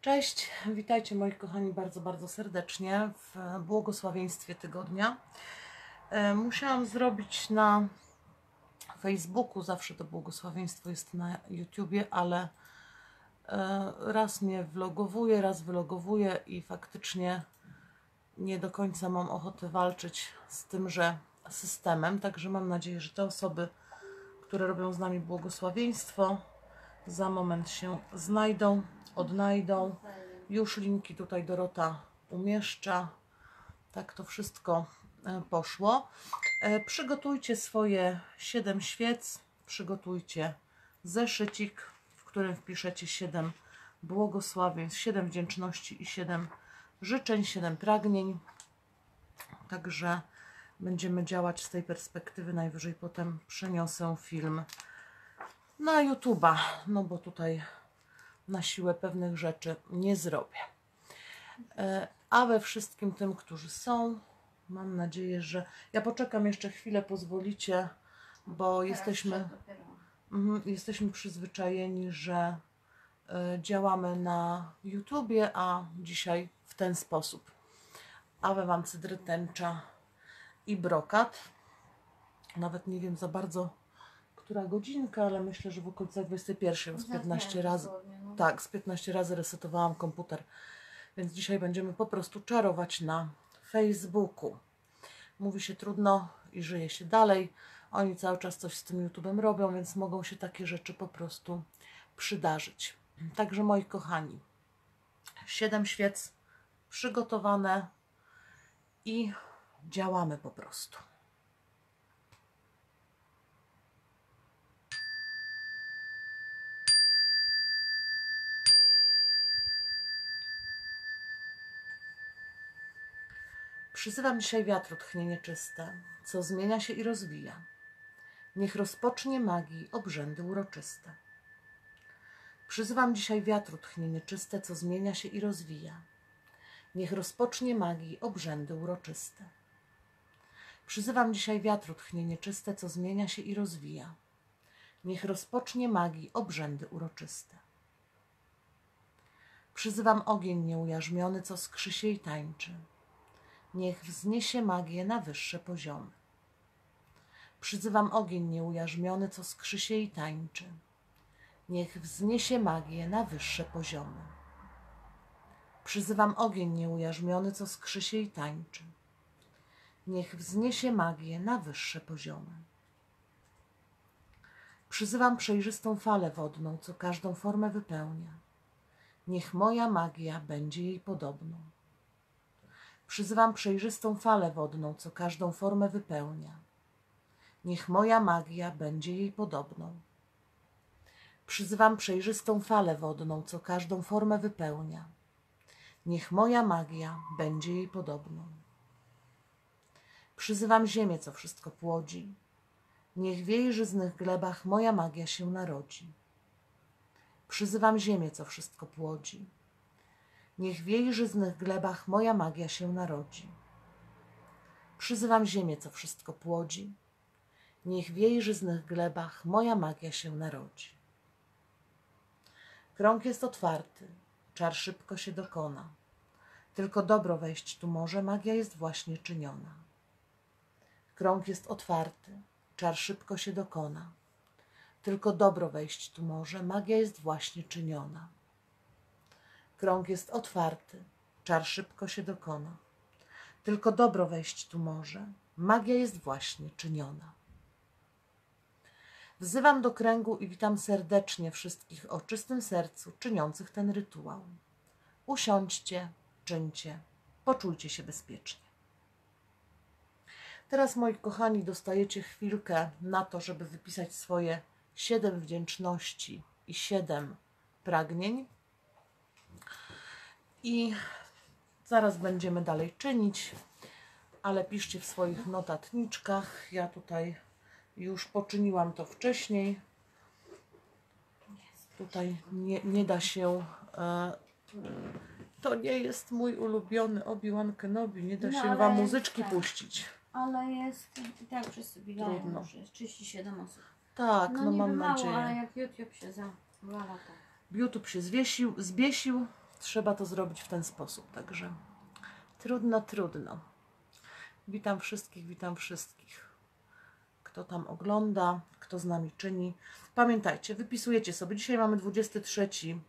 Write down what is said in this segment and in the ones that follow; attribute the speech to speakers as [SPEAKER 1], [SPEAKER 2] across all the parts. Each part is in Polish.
[SPEAKER 1] Cześć, witajcie moi kochani bardzo, bardzo serdecznie w błogosławieństwie tygodnia. Musiałam zrobić na Facebooku, zawsze to błogosławieństwo jest na YouTubie, ale raz mnie vlogowuję, raz vlogowuję i faktycznie nie do końca mam ochotę walczyć z tymże systemem, także mam nadzieję, że te osoby, które robią z nami błogosławieństwo, za moment się znajdą, odnajdą. Już linki tutaj Dorota umieszcza. Tak to wszystko poszło. Przygotujcie swoje 7 świec, przygotujcie zeszycik, w którym wpiszecie 7 błogosławieństw, 7 wdzięczności i 7 życzeń, 7 pragnień. Także będziemy działać z tej perspektywy. Najwyżej potem przeniosę film na YouTube'a, no bo tutaj na siłę pewnych rzeczy nie zrobię. A we wszystkim tym, którzy są, mam nadzieję, że ja poczekam jeszcze chwilę, pozwolicie, bo jesteśmy przyzwyczajeni, że działamy na YouTubie, a dzisiaj w ten sposób. Awe wam cydry, tęcza i brokat. Nawet nie wiem za bardzo, która godzinka, ale myślę, że w okolicach 21 z 15 razy. Tak, z 15 razy resetowałam komputer. Więc dzisiaj będziemy po prostu czarować na Facebooku. Mówi się trudno i żyje się dalej. Oni cały czas coś z tym YouTube'em robią, więc mogą się takie rzeczy po prostu przydarzyć. Także moi kochani, 7 świec przygotowane i działamy po prostu. Przyzywam dzisiaj wiatru tchnienie czyste, co zmienia się i rozwija. Niech rozpocznie magii obrzędy uroczyste. Przyzywam dzisiaj wiatru tchnienie czyste, co zmienia się i rozwija. Niech rozpocznie magii obrzędy uroczyste. Przyzywam dzisiaj wiatru tchnienie czyste, co zmienia się i rozwija. Niech rozpocznie magii obrzędy uroczyste. Przyzywam ogień nieujarzmiony, co skrzy się i tańczy. Niech wzniesie magię na wyższe poziomy. Przyzywam ogień nieujarzmiony, co skrzy się i tańczy. Niech wzniesie magię na wyższe poziomy. Przyzywam ogień nieujarzmiony, co skrzy się i tańczy. Niech wzniesie magię na wyższe poziomy. Przyzywam przejrzystą falę wodną, co każdą formę wypełnia. Niech moja magia będzie jej podobną. Przyzywam przejrzystą falę wodną, co każdą formę wypełnia. Niech moja magia będzie jej podobną. Przyzywam przejrzystą falę wodną, co każdą formę wypełnia. Niech moja magia będzie jej podobną. Przyzywam ziemię, co wszystko płodzi. Niech w jej żyznych glebach moja magia się narodzi. Przyzywam ziemię, co wszystko płodzi. Niech w jej żyznych glebach moja magia się narodzi. Przyzywam ziemię, co wszystko płodzi. Niech w jej żyznych glebach moja magia się narodzi. Krąg jest otwarty, czar szybko się dokona. Tylko dobro wejść tu może, magia jest właśnie czyniona. Krąg jest otwarty, czar szybko się dokona. Tylko dobro wejść tu może, magia jest właśnie czyniona. Krąg jest otwarty, czar szybko się dokona. Tylko dobro wejść tu może, magia jest właśnie czyniona. Wzywam do kręgu i witam serdecznie wszystkich o czystym sercu czyniących ten rytuał. Usiądźcie, czyńcie, poczujcie się bezpiecznie. Teraz, moi kochani, dostajecie chwilkę na to, żeby wypisać swoje 7 wdzięczności i 7 pragnień. I zaraz będziemy dalej czynić, ale piszcie w swoich notatniczkach. Ja tutaj już poczyniłam to wcześniej. Tutaj nie da się... to nie jest mój ulubiony Obi-Wan Kenobi. Nie da się wam muzyczki puścić.
[SPEAKER 2] Ale jest i tak wszyscy biegają.
[SPEAKER 1] Trudno.
[SPEAKER 2] Jest 37 osób.
[SPEAKER 1] Tak, no mam
[SPEAKER 2] mało,
[SPEAKER 1] nadzieję.
[SPEAKER 2] ale jak YouTube się zawala, to...
[SPEAKER 1] YouTube się zbiesił. trzeba to zrobić w ten sposób. Także trudno, trudno. Witam wszystkich, kto tam ogląda, kto z nami czyni. Pamiętajcie, wypisujecie sobie. Dzisiaj mamy 23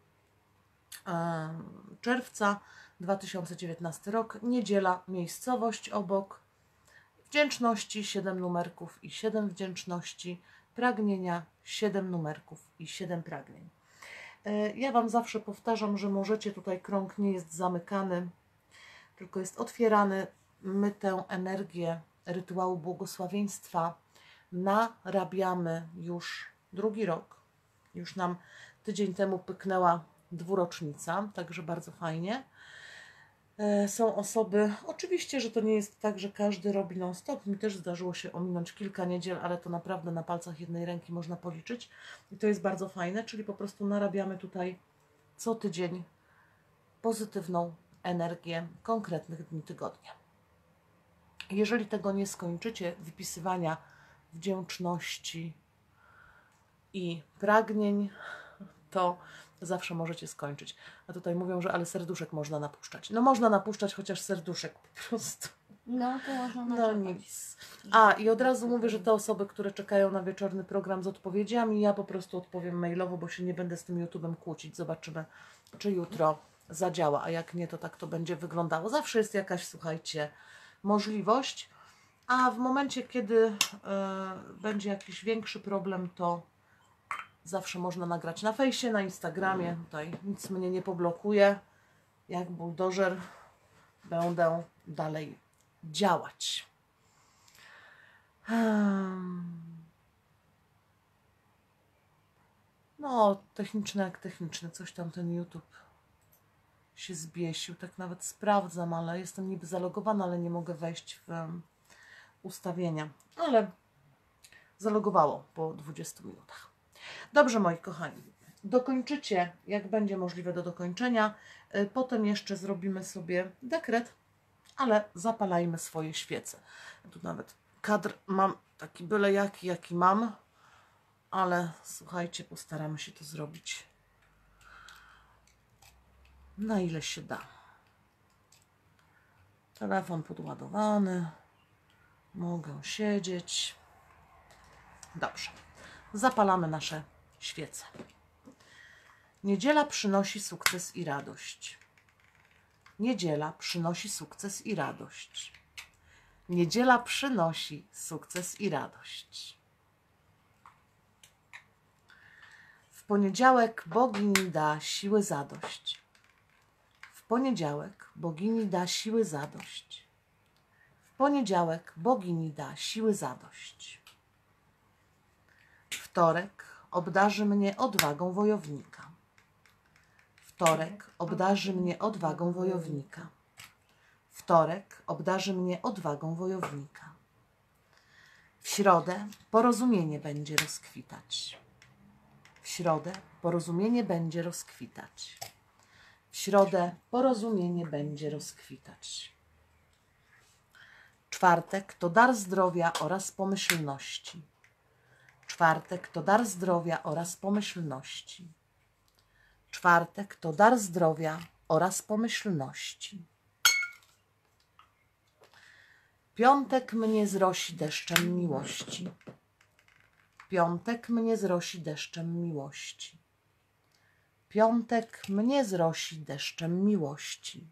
[SPEAKER 1] czerwca 2019 rok. Niedziela, miejscowość obok. Wdzięczności 7 numerków i 7 wdzięczności. Pragnienia 7 numerków i 7 pragnień. Ja Wam zawsze powtarzam, że możecie, tutaj krąg nie jest zamykany, tylko jest otwierany. My tę energię rytuału błogosławieństwa narabiamy już drugi rok. Już nam tydzień temu pyknęła 2-rocznica, także bardzo fajnie. Są osoby, oczywiście, że to nie jest tak, że każdy robi non-stop. Mi też zdarzyło się ominąć kilka niedziel, ale to naprawdę na palcach jednej ręki można policzyć. I to jest bardzo fajne, czyli po prostu narabiamy tutaj co tydzień pozytywną energię konkretnych dni tygodnia. Jeżeli tego nie skończycie, wypisywania wdzięczności i pragnień, to zawsze możecie skończyć. A tutaj mówią, że ale serduszek można napuszczać. No można napuszczać chociaż serduszek po prostu.
[SPEAKER 2] No to można
[SPEAKER 1] No
[SPEAKER 2] naczekać.
[SPEAKER 1] nic. A i od razu mówię, że te osoby, które czekają na wieczorny program z odpowiedziami, ja po prostu odpowiem mailowo, bo się nie będę z tym YouTube'em kłócić. Zobaczymy, czy jutro zadziała, a jak nie, to tak to będzie wyglądało. Zawsze jest jakaś, słuchajcie, możliwość, a w momencie, kiedy będzie jakiś większy problem, to zawsze można nagrać na fejsie, na Instagramie. Tutaj nic mnie nie poblokuje. Jak buldożer będę dalej działać. No, techniczne jak techniczne. Coś tam ten YouTube się zbiesił. Tak nawet sprawdzam, ale jestem niby zalogowana, ale nie mogę wejść w ustawienia. Ale zalogowało po 20 minutach. Dobrze, moi kochani. Dokończycie, jak będzie możliwe do dokończenia. Potem jeszcze zrobimy sobie dekret, ale zapalajmy swoje świece. Tu nawet kadr mam taki byle jaki mam, ale słuchajcie, postaramy się to zrobić na ile się da. Telefon podładowany. Mogę siedzieć. Dobrze. Zapalamy nasze świece. Niedziela przynosi sukces i radość. Niedziela przynosi sukces i radość. Niedziela przynosi sukces i radość. W poniedziałek bogini da siły zadość. W poniedziałek bogini da siły zadość. W poniedziałek bogini da siły zadość. Wtorek obdarzy mnie odwagą wojownika. Wtorek obdarzy mnie odwagą wojownika. Wtorek obdarzy mnie odwagą wojownika. W środę porozumienie będzie rozkwitać. W środę porozumienie będzie rozkwitać. W środę porozumienie będzie rozkwitać. Czwartek to dar zdrowia oraz pomyślności. Czwartek to dar zdrowia oraz pomyślności. Czwartek to dar zdrowia oraz pomyślności. Piątek mnie zrosi deszczem miłości. Piątek mnie zrosi deszczem miłości. Piątek mnie zrosi deszczem miłości.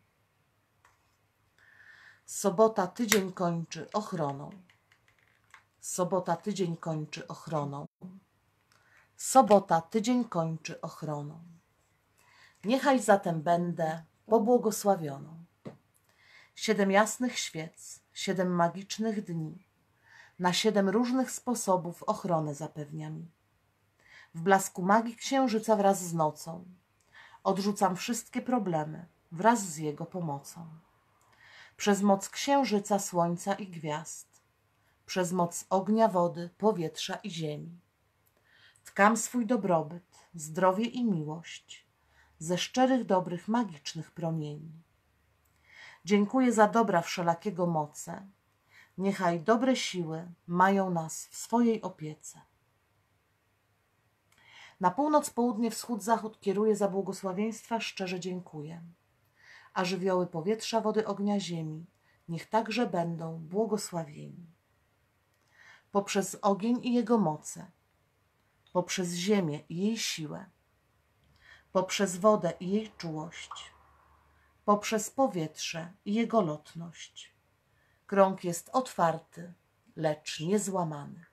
[SPEAKER 1] Sobota tydzień kończy ochroną. Sobota tydzień kończy ochroną. Sobota tydzień kończy ochroną. Niechaj zatem będę pobłogosławioną. 7 jasnych świec, 7 magicznych dni, na 7 różnych sposobów ochronę zapewnia mi. W blasku magii księżyca wraz z nocą odrzucam wszystkie problemy wraz z jego pomocą. Przez moc księżyca, słońca i gwiazd, przez moc ognia, wody, powietrza i ziemi. Tkam swój dobrobyt, zdrowie i miłość ze szczerych, dobrych, magicznych promieni. Dziękuję za dobra wszelakiego moce. Niechaj dobre siły mają nas w swojej opiece. Na północ, południe, wschód, zachód kieruję za błogosławieństwa, szczerze dziękuję. A żywioły powietrza, wody, ognia, ziemi, niech także będą błogosławieni. Poprzez ogień i jego moce, poprzez ziemię i jej siłę, poprzez wodę i jej czułość, poprzez powietrze i jego lotność. Krąg jest otwarty, lecz niezłamany.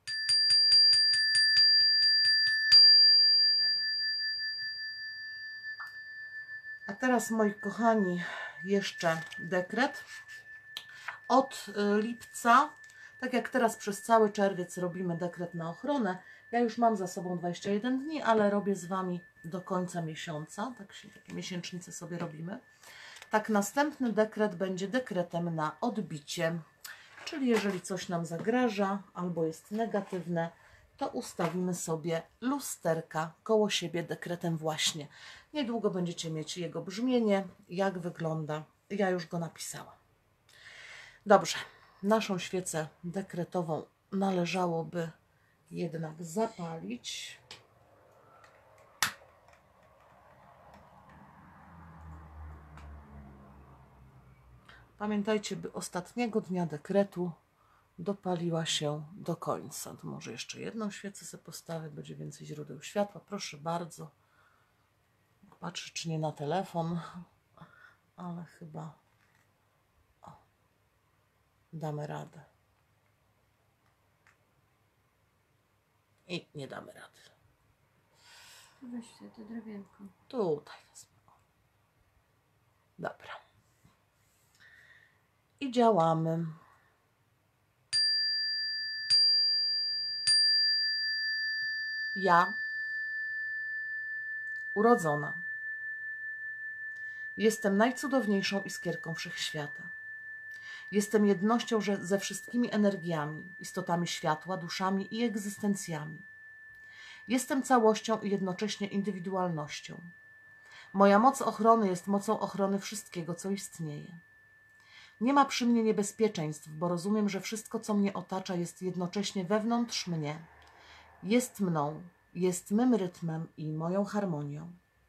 [SPEAKER 1] A teraz, moi kochani, jeszcze dekret. Od lipca, tak jak teraz przez cały czerwiec robimy dekret na ochronę, ja już mam za sobą 21 dni, ale robię z Wami do końca miesiąca, takie miesięcznice sobie robimy. Tak, następny dekret będzie dekretem na odbicie, czyli jeżeli coś nam zagraża albo jest negatywne, to ustawimy sobie lusterka koło siebie dekretem właśnie. Niedługo będziecie mieć jego brzmienie, jak wygląda. Ja już go napisałam. Dobrze, naszą świecę dekretową należałoby jednak zapalić. Pamiętajcie, by ostatniego dnia dekretu dopaliła się do końca. To może jeszcze jedną świecę sobie postawię, będzie więcej źródeł światła. Proszę bardzo. Patrzę, czy nie na telefon, ale chyba damy radę. I nie damy rady.
[SPEAKER 2] Weź sobie to drewienko.
[SPEAKER 1] Tutaj wezmę. Dobra. I działamy. Ja, urodzona, jestem najcudowniejszą iskierką wszechświata. Jestem jednością ze wszystkimi energiami, istotami światła, duszami i egzystencjami. Jestem całością i jednocześnie indywidualnością. Moja moc ochrony jest mocą ochrony wszystkiego, co istnieje. Nie ma przy mnie niebezpieczeństw, bo rozumiem, że wszystko, co mnie otacza, jest jednocześnie wewnątrz mnie. Jest mną, jest mym rytmem i moją harmonią.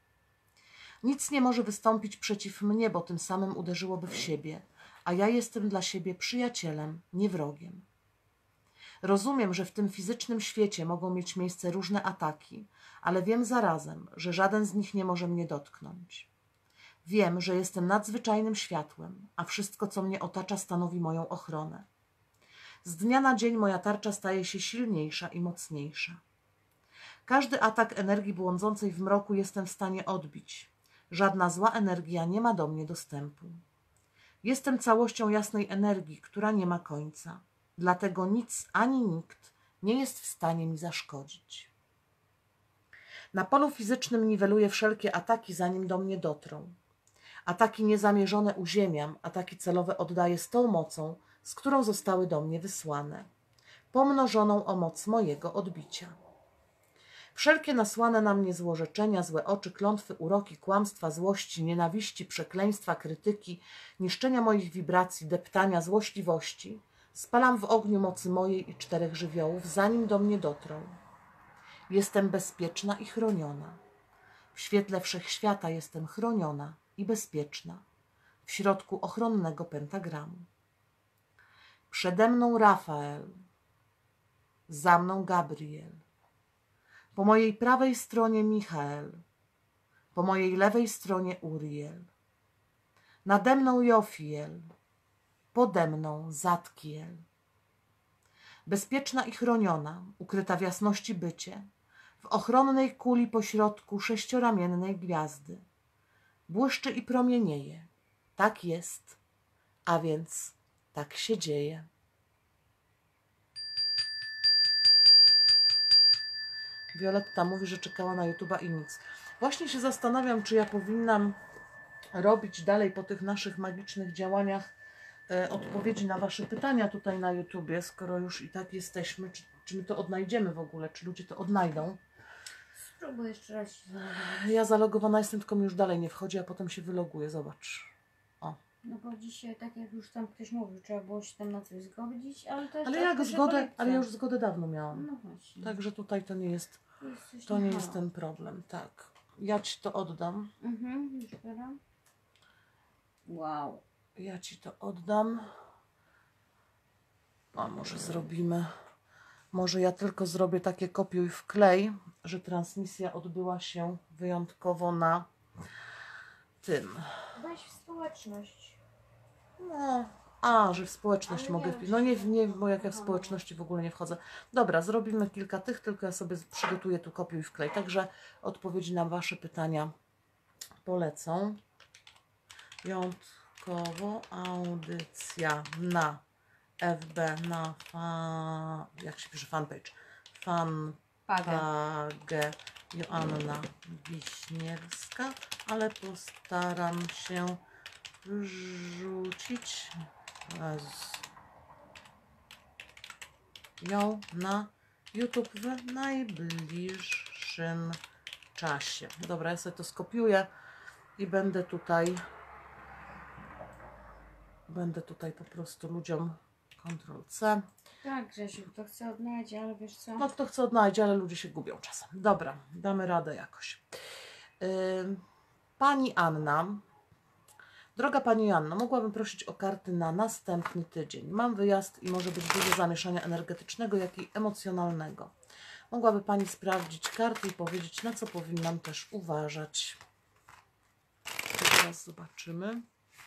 [SPEAKER 1] Nic nie może wystąpić przeciw mnie, bo tym samym uderzyłoby w siebie, a ja jestem dla siebie przyjacielem, nie wrogiem. Rozumiem, że w tym fizycznym świecie mogą mieć miejsce różne ataki, ale wiem zarazem, że żaden z nich nie może mnie dotknąć. Wiem, że jestem nadzwyczajnym światłem, a wszystko, co mnie otacza, stanowi moją ochronę. Z dnia na dzień moja tarcza staje się silniejsza i mocniejsza. Każdy atak energii błądzącej w mroku jestem w stanie odbić. Żadna zła energia nie ma do mnie dostępu. Jestem całością jasnej energii, która nie ma końca. Dlatego nic ani nikt nie jest w stanie mi zaszkodzić. Na polu fizycznym niweluję wszelkie ataki, zanim do mnie dotrą. Ataki niezamierzone uziemiam, ataki celowe oddaję z tą mocą, z którą zostały do mnie wysłane, pomnożoną o moc mojego odbicia. Wszelkie nasłane na mnie złorzeczenia, złe oczy, klątwy, uroki, kłamstwa, złości, nienawiści, przekleństwa, krytyki, niszczenia moich wibracji, deptania, złośliwości spalam w ogniu mocy mojej i 4 żywiołów, zanim do mnie dotrą. Jestem bezpieczna i chroniona. W świetle wszechświata jestem chroniona i bezpieczna, w środku ochronnego pentagramu. Przede mną Rafael, za mną Gabriel, po mojej prawej stronie Michael, po mojej lewej stronie Uriel, nade mną Jofiel, pode mną Zatkiel. Bezpieczna i chroniona, ukryta w jasności bycie, w ochronnej kuli pośrodku 6-ramiennej gwiazdy. Błyszczy i promienieje. Tak jest, a więc tak się dzieje. Violetta mówi, że czekała na YouTube'a i nic. Właśnie się zastanawiam, czy ja powinnam robić dalej po tych naszych magicznych działaniach odpowiedzi na Wasze pytania tutaj na YouTubie, skoro już i tak jesteśmy. Czy my to odnajdziemy w ogóle? Czy ludzie to odnajdą?
[SPEAKER 2] Spróbuj jeszcze raz się zalogować.
[SPEAKER 1] Ja zalogowana jestem, tylko mi już dalej nie wchodzi, a potem się wyloguję. Zobacz. O.
[SPEAKER 2] No bo dzisiaj, tak jak już tam ktoś mówił, trzeba było się tam na coś zgodzić, ale to
[SPEAKER 1] Ale ja już zgodę dawno miałam.
[SPEAKER 2] No właśnie.
[SPEAKER 1] Także tutaj to nie jest
[SPEAKER 2] coś
[SPEAKER 1] To
[SPEAKER 2] na
[SPEAKER 1] nie
[SPEAKER 2] halo.
[SPEAKER 1] jest ten problem, tak. Ja Ci to oddam.
[SPEAKER 2] Już biorę. Wow.
[SPEAKER 1] Ja Ci to oddam. A może zrobimy... Może ja tylko zrobię takie kopiuj wklej, że transmisja odbyła się wyjątkowo na tym.
[SPEAKER 2] Weź w społeczność.
[SPEAKER 1] No, że w społeczność
[SPEAKER 2] Ale
[SPEAKER 1] mogę
[SPEAKER 2] nie
[SPEAKER 1] wpisać.
[SPEAKER 2] wiem,
[SPEAKER 1] No
[SPEAKER 2] czy-
[SPEAKER 1] nie, bo jak ja w
[SPEAKER 2] Aha, no.
[SPEAKER 1] społeczności w ogóle nie wchodzę. Dobra, zrobimy kilka tych, tylko ja sobie przygotuję tu kopiuj wklej. Także odpowiedzi na Wasze pytania polecą. Wyjątkowo audycja na FB, jak się pisze fanpage? Fanpage Joanna Wiśniewska, ale postaram się wrzucić ją na YouTube w najbliższym czasie. Dobra, ja sobie to skopiuję i będę tutaj po prostu ludziom Ctrl+C.
[SPEAKER 2] Tak, Grzesiu, to chcę odnaleźć, ale wiesz co?
[SPEAKER 1] No kto chce odnajdzie, ale ludzie się gubią czasem. Dobra, damy radę jakoś. Pani Anna. Droga Pani Anno, mogłabym prosić o karty na następny tydzień. Mam wyjazd i może być dużo zamieszania energetycznego, jak i emocjonalnego. Mogłaby Pani sprawdzić karty i powiedzieć, na co powinnam też uważać. Teraz zobaczymy.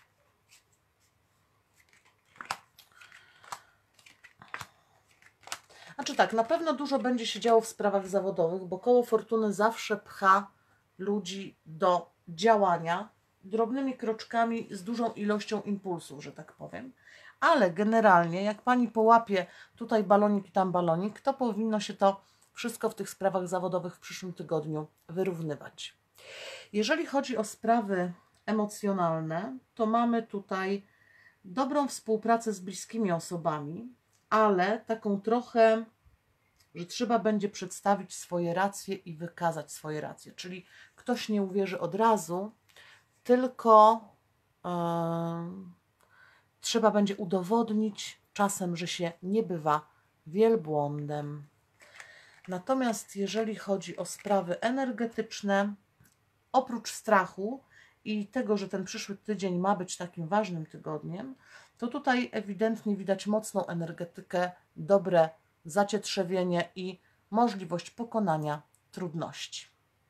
[SPEAKER 1] Znaczy tak, na pewno dużo będzie się działo w sprawach zawodowych, bo koło fortuny zawsze pcha ludzi do działania drobnymi kroczkami z dużą ilością impulsów, że tak powiem. Ale generalnie, jak Pani połapie tutaj balonik i tam balonik, to powinno się to wszystko w tych sprawach zawodowych w przyszłym tygodniu wyrównywać. Jeżeli chodzi o sprawy emocjonalne, to mamy tutaj dobrą współpracę z bliskimi osobami, ale taką trochę, że trzeba będzie przedstawić swoje racje i wykazać swoje racje. Czyli ktoś nie uwierzy od razu, tylko trzeba będzie udowodnić czasem, że się nie bywa wielbłądem. Natomiast jeżeli chodzi o sprawy energetyczne, oprócz strachu i tego, że ten przyszły tydzień ma być takim ważnym tygodniem, to tutaj ewidentnie widać mocną energetykę, dobre zacietrzewienie i możliwość pokonania trudności.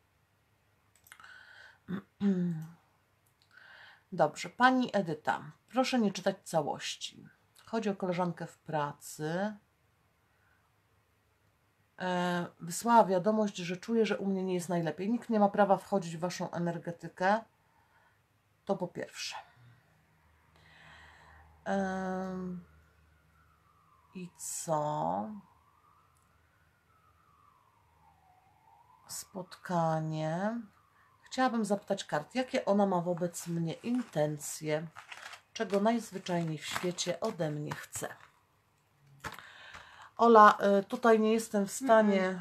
[SPEAKER 1] Dobrze, Pani Edyta, proszę nie czytać całości. Chodzi o koleżankę w pracy. Wysłała wiadomość, że czuje, że u mnie nie jest najlepiej. Nikt nie ma prawa wchodzić w Waszą energetykę. To po pierwsze. I co? Spotkanie. Chciałabym zapytać kart, jakie ona ma wobec mnie intencje, czego najzwyczajniej w świecie ode mnie chce. Ola, tutaj nie jestem w stanie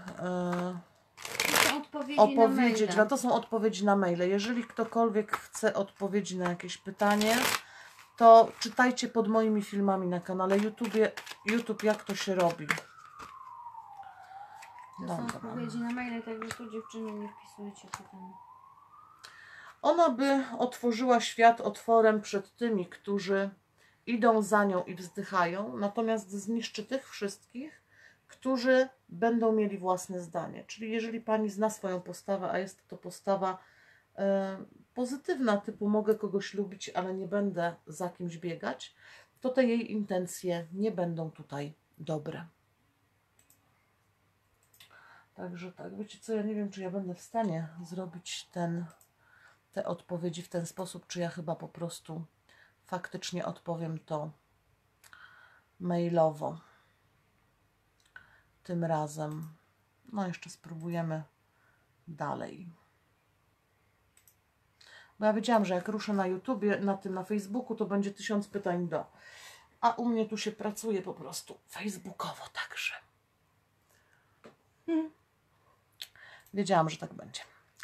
[SPEAKER 1] opowiedzieć. No to są odpowiedzi na maile. Jeżeli ktokolwiek chce odpowiedzi na jakieś pytanie, to czytajcie pod moimi filmami na kanale YouTube, jak to się robi.
[SPEAKER 2] To są odpowiedzi na maile, także tu dziewczyny nie wpisujecie pytań.
[SPEAKER 1] Ona by otworzyła świat otworem przed tymi, którzy idą za nią i wzdychają, natomiast zniszczy tych wszystkich, którzy będą mieli własne zdanie. Czyli jeżeli Pani zna swoją postawę, a jest to postawa pozytywna, typu mogę kogoś lubić, ale nie będę za kimś biegać, to te jej intencje nie będą tutaj dobre. Także tak, wiecie co, ja nie wiem, czy ja będę w stanie zrobić te odpowiedzi w ten sposób, czy ja chyba po prostu faktycznie odpowiem to mailowo. Tym razem. No jeszcze spróbujemy dalej. Bo ja wiedziałam, że jak ruszę na YouTubie, na Facebooku, to będzie 1000 pytań do. A u mnie tu się pracuje po prostu facebookowo także. Wiedziałam, że tak będzie.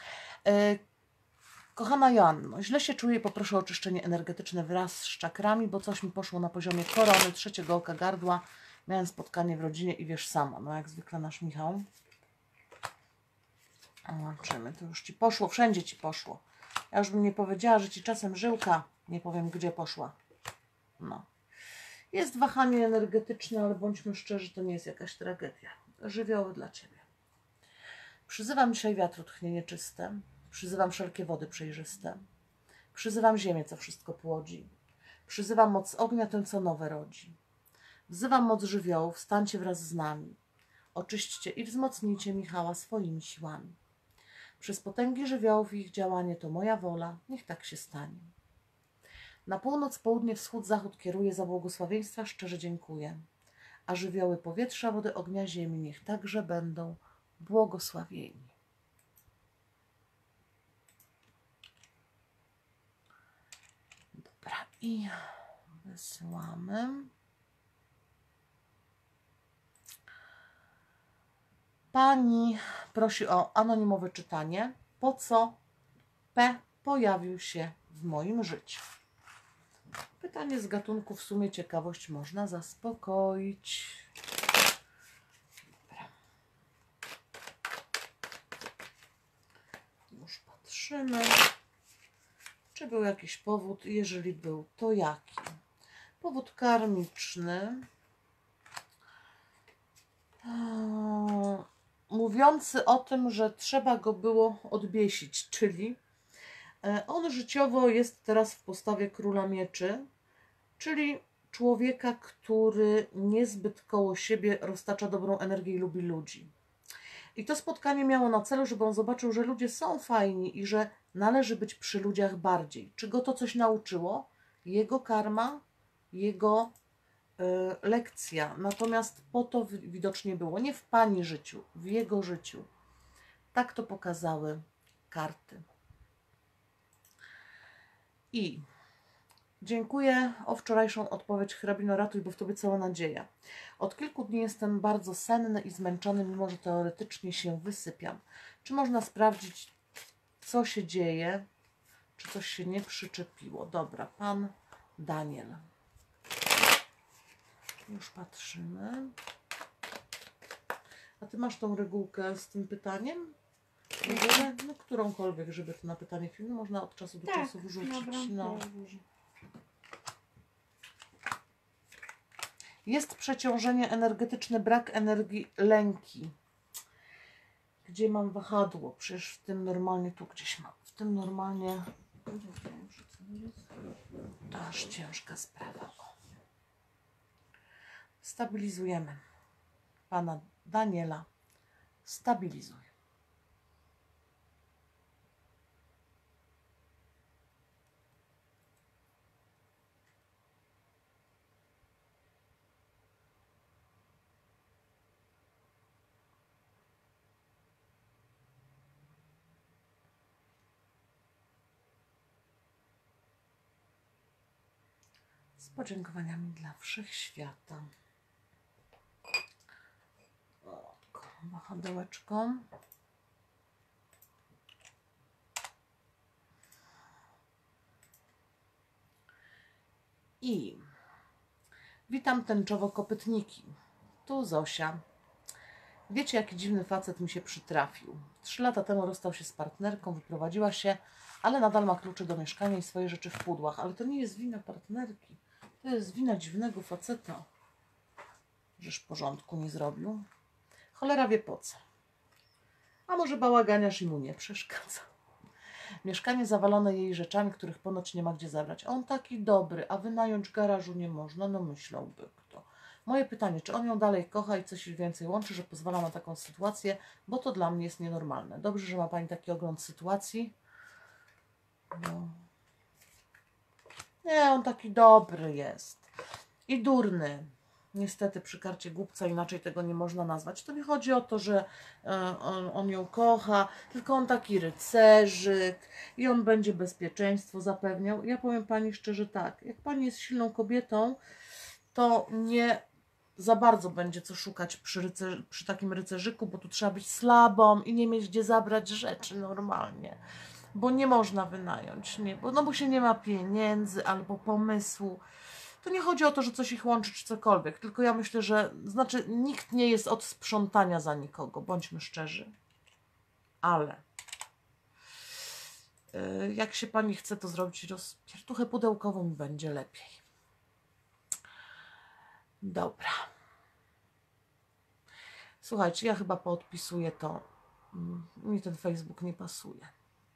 [SPEAKER 1] Kochana Joanno, źle się czuję i poproszę o oczyszczenie energetyczne wraz z czakrami, bo coś mi poszło na poziomie korony, trzeciego oka gardła. Miałem spotkanie w rodzinie i wiesz sama, no jak zwykle nasz Michał. Łączymy, to już Ci poszło, wszędzie Ci poszło. Ja już bym nie powiedziała, że Ci czasem żyłka, nie powiem gdzie poszła. No. Jest wahanie energetyczne, ale bądźmy szczerzy, to nie jest jakaś tragedia. Żywioły dla Ciebie. Przyzywam dzisiaj wiatru tchnienie czyste. Przyzywam wszelkie wody przejrzyste. Przyzywam ziemię, co wszystko płodzi. Przyzywam moc ognia, ten co nowe rodzi. Wzywam moc żywiołów, stańcie wraz z nami. Oczyśćcie i wzmocnijcie Michała swoimi siłami. Przez potęgi żywiołów i ich działanie to moja wola, niech tak się stanie. Na północ, południe, wschód, zachód kieruję, za błogosławieństwa szczerze dziękuję. A żywioły powietrza, wody, ognia, ziemi, niech także będą błogosławieni. Dobra, i wysyłamy. Pani prosi o anonimowe czytanie. Po co P pojawił się w moim życiu? Pytanie z gatunku w sumie ciekawość można zaspokoić. Dobra. Już patrzymy, czy był jakiś powód. Jeżeli był, to jaki? Powód karmiczny. Mówiący o tym, że trzeba go było odbiesić, czyli on życiowo jest teraz w postawie króla mieczy, czyli człowieka, który niezbyt koło siebie roztacza dobrą energię i lubi ludzi. I to spotkanie miało na celu, żeby on zobaczył, że ludzie są fajni i że należy być przy ludziach bardziej. Czy go to coś nauczyło? Jego karma, jego lekcja. Natomiast po to widocznie było. Nie w Pani życiu, w jego życiu. Tak to pokazały karty. I dziękuję o wczorajszą odpowiedź. Hrabino, ratuj, bo w Tobie cała nadzieja. Od kilku dni jestem bardzo senny i zmęczony, mimo że teoretycznie się wysypiam. Czy można sprawdzić, co się dzieje? Czy coś się nie przyczepiło? Dobra, Pan Daniel. Już patrzymy. A Ty masz tą regułkę z tym pytaniem? No, którąkolwiek, żeby to na pytanie filmu można od czasu do czasu wrzucić.
[SPEAKER 2] Dobra,
[SPEAKER 1] No. Jest przeciążenie energetyczne, brak energii, lęki. Gdzie mam wahadło? Przecież w tym normalnie, tu gdzieś mam. W tym normalnie to aż ciężka sprawa. Stabilizujemy. Pana Daniela stabilizuj. Z podziękowaniami dla wszechświata. Wahadełeczką. I witam tęczowo-kopytniki. Tu Zosia. Wiecie, jaki dziwny facet mi się przytrafił. 3 lata temu rozstał się z partnerką, wyprowadziła się, ale nadal ma klucze do mieszkania i swoje rzeczy w pudłach. Ale to nie jest wina partnerki. To jest wina dziwnego faceta, żeż porządku nie zrobił. Cholera wie po co. A może bałaganiarz i mu nie przeszkadza. Mieszkanie zawalone jej rzeczami, których ponoć nie ma gdzie zabrać. On taki dobry, a wynająć garażu nie można, no myślałby kto. Moje pytanie, czy on ją dalej kocha i coś więcej łączy, że pozwala na taką sytuację, bo to dla mnie jest nienormalne. Dobrze, że ma Pani taki ogląd sytuacji. No. Nie, on taki dobry jest. I durny. Niestety przy karcie głupca inaczej tego nie można nazwać. To nie chodzi o to, że on ją kocha, tylko on taki rycerzyk i on będzie bezpieczeństwo zapewniał. Ja powiem Pani szczerze tak, jak Pani jest silną kobietą, to nie za bardzo będzie co szukać przy takim rycerzyku, bo tu trzeba być słabą i nie mieć gdzie zabrać rzeczy normalnie. Bo nie można wynająć, nie, bo się nie ma pieniędzy albo pomysłu. To nie chodzi o to, że coś ich łączy czy cokolwiek, tylko ja myślę, że nikt nie jest od sprzątania za nikogo, bądźmy szczerzy. ale jak się Pani chce to zrobić rozpiertuchę pudełkową, będzie lepiej. Dobra. Słuchajcie, ja chyba poodpisuję to. Mi ten Facebook nie pasuje.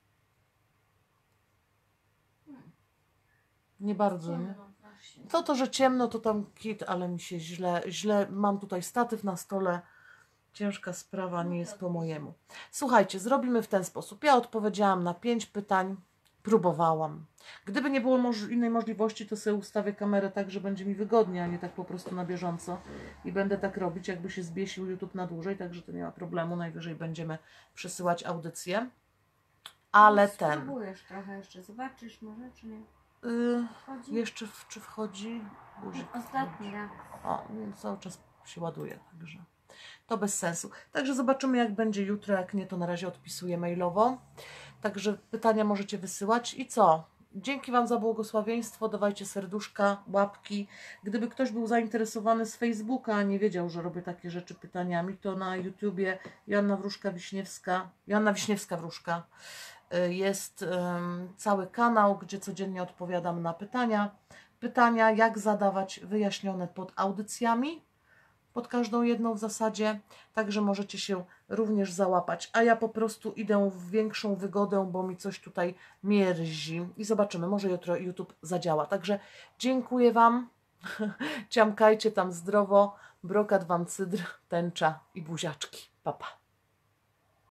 [SPEAKER 1] Nie bardzo, nie? To, że ciemno, to tam kit, ale mi się źle, mam tutaj statyw na stole. Ciężka sprawa, nie jest po mojemu. Słuchajcie, zrobimy w ten sposób. Ja odpowiedziałam na 5 pytań, próbowałam. Gdyby nie było innej możliwości, to sobie ustawię kamerę tak, że będzie mi wygodnie, a nie tak po prostu na bieżąco. I będę tak robić, jakby się zbiesił YouTube na dłużej, także to nie ma problemu. Najwyżej będziemy przesyłać audycje. Ale
[SPEAKER 2] Spróbujesz trochę jeszcze, zobaczysz może, czy nie? Wchodzi?
[SPEAKER 1] Jeszcze czy wchodzi? Guzik
[SPEAKER 2] Ostatni raz.
[SPEAKER 1] O, cały czas się ładuje, także to bez sensu. Także zobaczymy, jak będzie jutro, jak nie, to na razie odpisuję mailowo. Także pytania możecie wysyłać. I co? Dzięki Wam za błogosławieństwo, dawajcie serduszka, łapki. Gdyby ktoś był zainteresowany z Facebooka, a nie wiedział, że robię takie rzeczy pytaniami, to na YouTubie Joanna Wróżka-Wiśniewska, Joanna Wiśniewska-Wróżka, jest cały kanał, gdzie codziennie odpowiadam na pytania. Pytania, jak zadawać, wyjaśnione pod audycjami, pod każdą jedną w zasadzie, także możecie się również załapać. A ja po prostu idę w większą wygodę, bo mi coś tutaj mierzi i zobaczymy, może jutro YouTube zadziała. Także dziękuję Wam, ciamkajcie tam zdrowo, brokat Wam cydr, tęcza i buziaczki. Pa, pa.